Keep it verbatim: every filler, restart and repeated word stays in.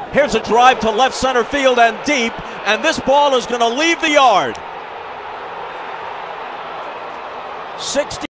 Here's a drive to left center field and deep, and this ball is going to leave the yard. sixty